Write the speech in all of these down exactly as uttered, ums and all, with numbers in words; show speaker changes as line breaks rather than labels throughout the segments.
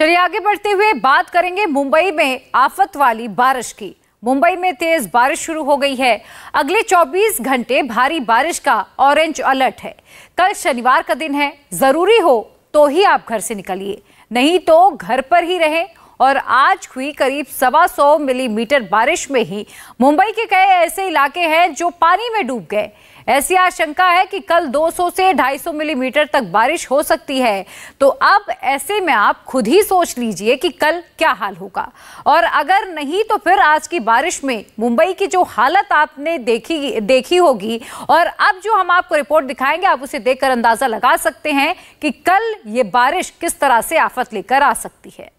चलिए आगे बढ़ते हुए बात करेंगे मुंबई में आफत वाली बारिश की। मुंबई में तेज बारिश शुरू हो गई है। अगले चौबीस घंटे भारी बारिश का ऑरेंज अलर्ट है। कल शनिवार का दिन है, जरूरी हो तो ही आप घर से निकलिए, नहीं तो घर पर ही रहें। और आज हुई करीब सवा सौ मिलीमीटर बारिश में ही मुंबई के कई ऐसे इलाके हैं जो पानी में डूब गए। ऐसी आशंका है कि कल दो सौ से ढाई सौ मिलीमीटर तक बारिश हो सकती है। तो अब ऐसे में आप खुद ही सोच लीजिए कि कल क्या हाल होगा। और अगर नहीं तो फिर आज की बारिश में मुंबई की जो हालत आपने देखी देखी होगी और अब जो हम आपको रिपोर्ट दिखाएंगे आप उसे देखकर अंदाजा लगा सकते हैं कि कल ये बारिश किस तरह से आफत लेकर आ सकती है।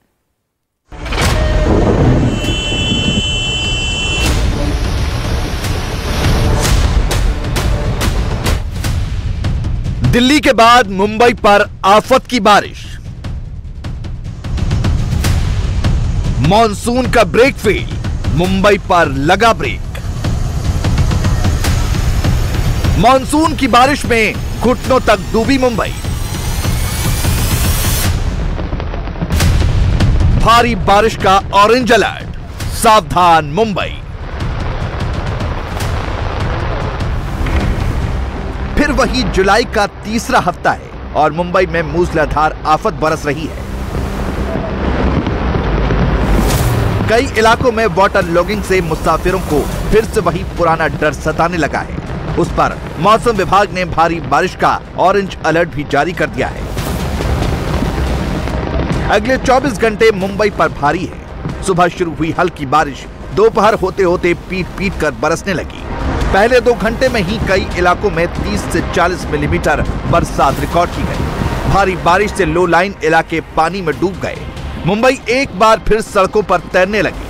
दिल्ली के बाद मुंबई पर आफत की बारिश। मॉनसून का ब्रेक फेल, मुंबई पर लगा ब्रेक। मॉनसून की बारिश में घुटनों तक डूबी मुंबई। भारी बारिश का ऑरेंज अलर्ट, सावधान मुंबई। फिर वही जुलाई का तीसरा हफ्ता है और मुंबई में मूसलाधार आफत बरस रही है। कई इलाकों में वाटर लॉगिंग से मुसाफिरों को फिर से वही पुराना डर सताने लगा है। उस पर मौसम विभाग ने भारी बारिश का ऑरेंज अलर्ट भी जारी कर दिया है। अगले चौबीस घंटे मुंबई पर भारी है। सुबह शुरू हुई हल्की बारिश दोपहर होते होते पीट पीट कर बरसने लगी। पहले दो घंटे में ही कई इलाकों में तीस से चालीस मिलीमीटर बरसात रिकॉर्ड की गई। भारी बारिश से लो लाइन इलाके पानी में डूब गए। मुंबई एक बार फिर सड़कों पर तैरने लगी।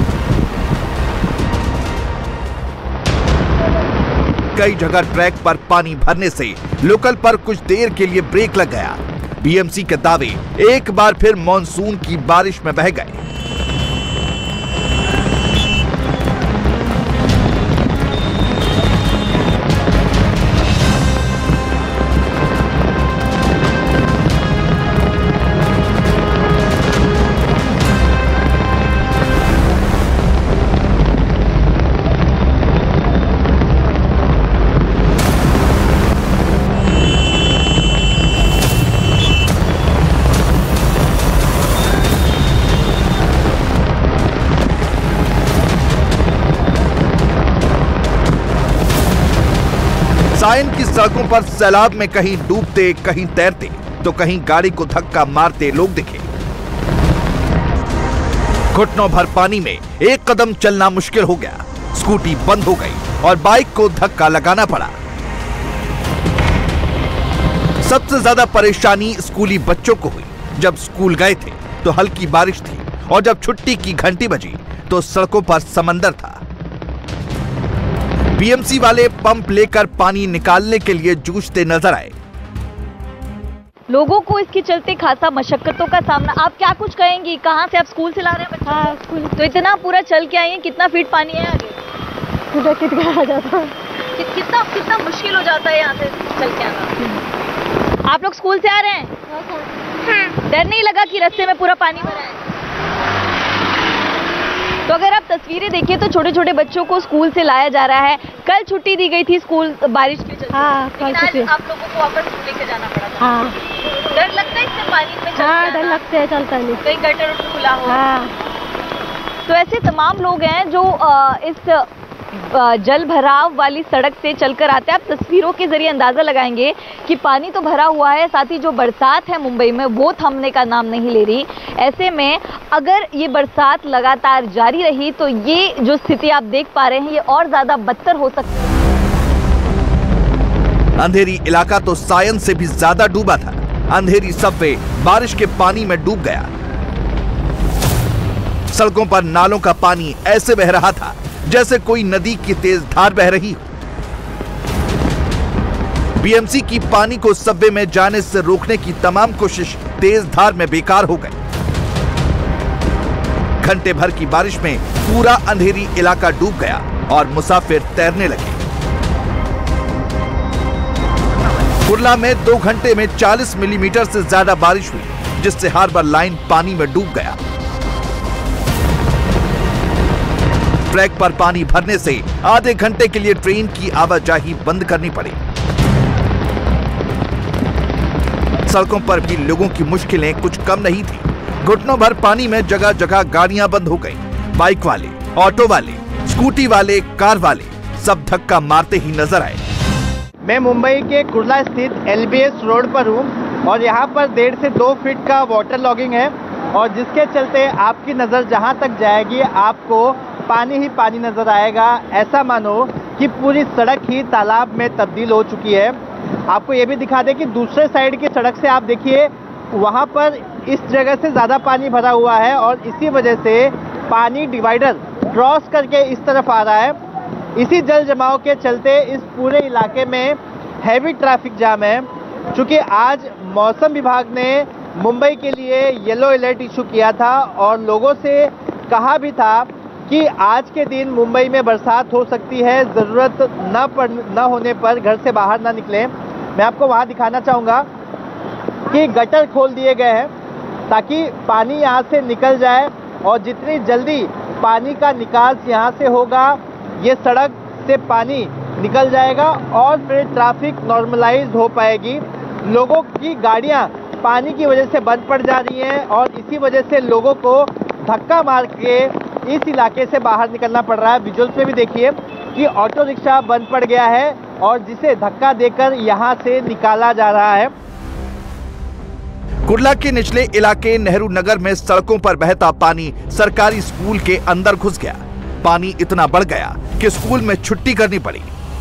कई जगह ट्रैक पर पानी भरने से लोकल पर कुछ देर के लिए ब्रेक लग गया। बीएमसी के दावे एक बार फिर मॉनसून की बारिश में बह गए। सायन की सड़कों पर सैलाब में कहीं डूबते कहीं तैरते तो कहीं गाड़ी को धक्का मारते लोग दिखे। घुटनों भर पानी में एक कदम चलना मुश्किल हो गया। स्कूटी बंद हो गई और बाइक को धक्का लगाना पड़ा। सबसे ज्यादा परेशानी स्कूली बच्चों को हुई। जब स्कूल गए थे तो हल्की बारिश थी और जब छुट्टी की घंटी बजी तो सड़कों पर समंदर था। बीएमसी वाले पंप लेकर पानी निकालने के लिए जूझते नजर आए।
लोगों को इसके चलते खासा मशक्कतों का सामना। आप क्या कुछ कहेंगी? कहाँ से आप स्कूल से ला रहे हैं बच्चे?
हाँ, स्कूल।
तो इतना पूरा चल के आई हैं, कितना फीट पानी है आगे?
कितना कितना आ जाता है।
कि, कितना कितना मुश्किल हो जाता है यहाँ से चल के आना। आप लोग स्कूल से आ रहे हैं? हाँ। डर नहीं लगा कि रास्ते में पूरा पानी भरा है? तो अगर आप तस्वीरें देखिए तो छोटे छोटे बच्चों को स्कूल से लाया जा रहा है। कल छुट्टी दी गई थी स्कूल बारिश के चलते।
हाँ, कल
आज आप लोगों को वापस लेके जाना पड़ा था।
हाँ।
डर लगता है इससे पानी में चलते?
हाँ, डर लगता है, चलता नहीं।
कहीं गटर उटर खुला हो।
हाँ।
तो ऐसे तमाम लोग हैं जो आ, इस आ, जल भराव वाली सड़क से चलकर आते हैं। आप तस्वीरों के जरिए अंदाजा लगाएंगे कि पानी तो भरा हुआ है, साथ ही जो बरसात है मुंबई में वो थमने का नाम नहीं ले रही। ऐसे में अगर ये बरसात लगातार जारी रही तो ये जो स्थिति आप देख पा रहे हैं ये और ज्यादा बदतर हो सकती है।
अंधेरी इलाका तो सायन से भी ज्यादा डूबा था। अंधेरी सबवे बारिश के पानी में डूब गया। सड़कों पर नालों का पानी ऐसे बह रहा था जैसे कोई नदी की तेज धार बह रही हो। बीएमसी की पानी को सबवे में जाने से रोकने की तमाम कोशिश तेज धार में बेकार हो गई। घंटे भर की बारिश में पूरा अंधेरी इलाका डूब गया और मुसाफिर तैरने लगे। कुर्ला में दो घंटे में चालीस मिलीमीटर से ज्यादा बारिश हुई, जिससे हार्बर लाइन पानी में डूब गया। ट्रैक पर पानी भरने से आधे घंटे के लिए ट्रेन की आवाजाही बंद करनी पड़ी। सड़कों पर भी लोगों की मुश्किलें कुछ कम नहीं थी। घुटनों भर पानी में जगह जगह गाड़ियां बंद हो गईं। बाइक वाले, ऑटो वाले, स्कूटी वाले, कार वाले सब धक्का मारते ही नजर आए।
मैं मुंबई के कुर्ला स्थित एल बी एस रोड पर हूँ और यहाँ पर डेढ़ से दो फीट का वाटर लॉगिंग है और जिसके चलते आपकी नज़र जहाँ तक जाएगी आपको पानी ही पानी नजर आएगा। ऐसा मानो कि पूरी सड़क ही तालाब में तब्दील हो चुकी है। आपको ये भी दिखा दें कि दूसरे साइड की सड़क से आप देखिए वहाँ पर इस जगह से ज़्यादा पानी भरा हुआ है और इसी वजह से पानी डिवाइडर क्रॉस करके इस तरफ आ रहा है। इसी जल जमाव के चलते इस पूरे इलाके में हैवी ट्रैफिक जाम है। चूँकि आज मौसम विभाग ने मुंबई के लिए येलो अलर्ट इशू किया था और लोगों से कहा भी था कि आज के दिन मुंबई में बरसात हो सकती है, ज़रूरत न पड़ न होने पर घर से बाहर ना निकलें। मैं आपको वहाँ दिखाना चाहूँगा कि गटर खोल दिए गए हैं ताकि पानी यहाँ से निकल जाए और जितनी जल्दी पानी का निकास यहाँ से होगा ये सड़क से पानी निकल जाएगा और फिर ट्रैफिक नॉर्मलाइज हो पाएगी। लोगों की गाड़ियाँ पानी की वजह से बंद पड़ जा रही हैं और इसी वजह से लोगों को धक्का मार के इस इलाके से बाहर निकलना पड़ रहा है। विजुअल्स में भी देखिए कि ऑटो रिक्शा बंद पड़ गया है और जिसे धक्का देकर यहां से निकाला जा रहा है।
कुर्ला के निचले इलाके नेहरू नगर में सड़कों पर बहता पानी सरकारी स्कूल के अंदर घुस गया। पानी इतना बढ़ गया कि स्कूल में छुट्टी करनी पड़ी।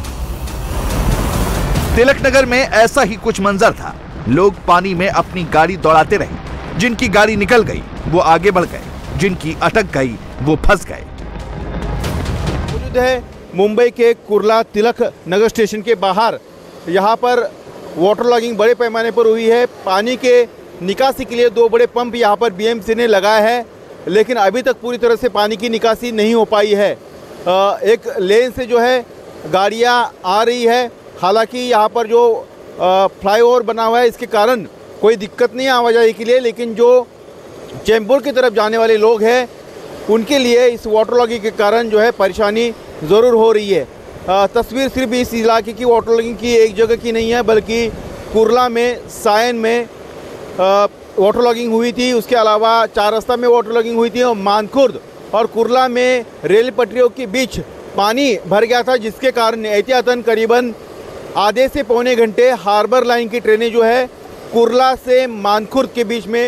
तिलक नगर में ऐसा ही कुछ मंजर था। लोग पानी में अपनी गाड़ी दौड़ाते रहे। जिनकी गाड़ी निकल गई वो आगे बढ़ गए, जिनकी अटक गई वो फंस गए।
मौजूद है मुंबई के कुर्ला तिलक नगर स्टेशन के बाहर। यहाँ पर वाटर लॉगिंग बड़े पैमाने पर हुई है। पानी के निकासी के लिए दो बड़े पंप यहाँ पर बी एम सी ने लगाए हैं, लेकिन अभी तक पूरी तरह से पानी की निकासी नहीं हो पाई है। एक लेन से जो है गाड़ियाँ आ रही है। हालांकि यहाँ पर जो फ्लाईओवर बना हुआ है इसके कारण कोई दिक्कत नहीं है आवाजाही के लिए, लेकिन जो चैम्बूर की तरफ जाने वाले लोग हैं उनके लिए इस वाटर लॉगिंग के कारण जो है परेशानी ज़रूर हो रही है। आ, तस्वीर सिर्फ इस इलाके की वाटर लॉगिंग की एक जगह की नहीं है, बल्कि कुर्ला में, सायन में आ, वाटर लॉगिंग हुई थी। उसके अलावा चार रास्ता में वाटर लॉगिंग हुई थी और मानखुर्द और कुर्ला में रेल पटरियों के बीच पानी भर गया था, जिसके कारण एहतियातन करीबन आधे से पौने घंटे हार्बर लाइन की ट्रेनें जो है कुर्ला से मानखुर्द के बीच में।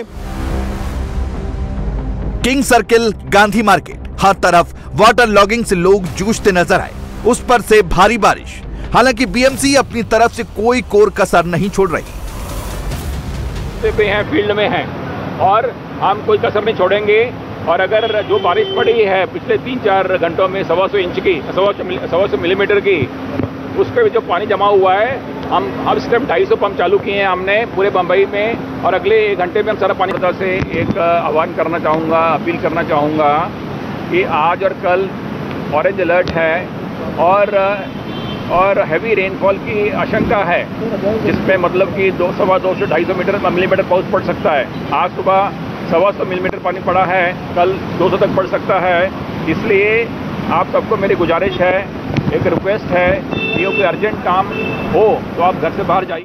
किंग सर्किल, गांधी मार्केट, हर तरफ वाटर लॉगिंग से लोग जूझते नजर आए। उस पर से भारी बारिश। हालांकि बी एम सी अपनी तरफ से कोई कोर कसर नहीं छोड़ रही।
पे हैं, फील्ड में हैं और हम कोई कसर नहीं छोड़ेंगे। और अगर जो बारिश पड़ी है पिछले तीन चार घंटों में सवा सौ इंच की सवा सवा सौ मिलीमीटर की, उस पर जो पानी जमा हुआ है, हम अब इस टाइम ढाई सौ पंप चालू किए हैं हमने पूरे बम्बई में और अगले एक घंटे में हम सारा पानी तरह से एक आह्वान करना चाहूँगा, अपील करना चाहूँगा कि आज और कल ऑरेंज अलर्ट है और और हैवी रेनफॉल की आशंका है, जिसमें मतलब कि दो सवा दो से ढाई सौ मीटर मिलीमीटर पाउस पड़ सकता है। आज सुबह सवा सौ मिलीमीटर पानी पड़ा है, कल दो सौ तक पड़ सकता है। इसलिए आप सबको मेरी गुजारिश है, एक रिक्वेस्ट है कि कोई अर्जेंट काम हो तो आप घर से बाहर जाइए।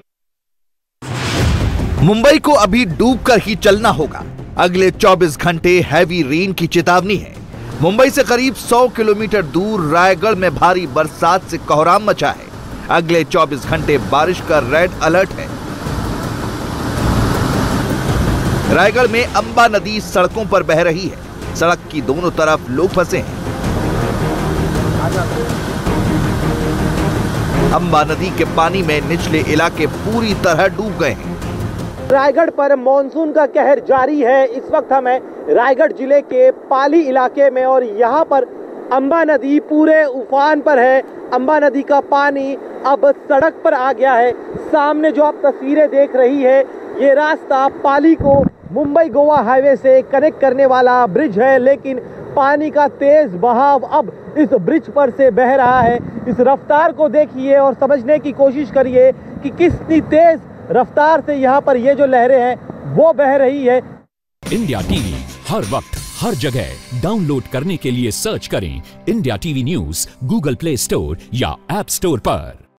मुंबई को अभी डूबकर ही चलना होगा। अगले चौबीस घंटे हैवी रेन की चेतावनी है। मुंबई से करीब सौ किलोमीटर दूर रायगढ़ में भारी बरसात से कोहराम मचा है। अगले चौबीस घंटे बारिश का रेड अलर्ट है। रायगढ़ में अंबा नदी सड़कों पर बह रही है। सड़क की दोनों तरफ लोग फंसे हैं। अंबा नदी के पानी में निचले इलाके पूरी तरह डूब गए हैं।
रायगढ़ पर मॉनसून का कहर जारी है। इस वक्त हम हैं रायगढ़ जिले के पाली इलाके में और यहाँ पर अंबा नदी पूरे उफान पर है। अंबा नदी का पानी अब सड़क पर आ गया है। सामने जो आप तस्वीरें देख रही है, ये रास्ता पाली को मुंबई गोवा हाईवे से कनेक्ट करने वाला ब्रिज है, लेकिन पानी का तेज बहाव अब इस ब्रिज पर से बह रहा है। इस रफ्तार को देखिए और समझने की कोशिश करिए कि कितनी तेज रफ्तार से यहाँ पर ये जो लहरें हैं वो बह रही है।
इंडिया टीवी हर वक्त हर जगह डाउनलोड करने के लिए सर्च करें India TV news Google Play Store या ऐप स्टोर पर।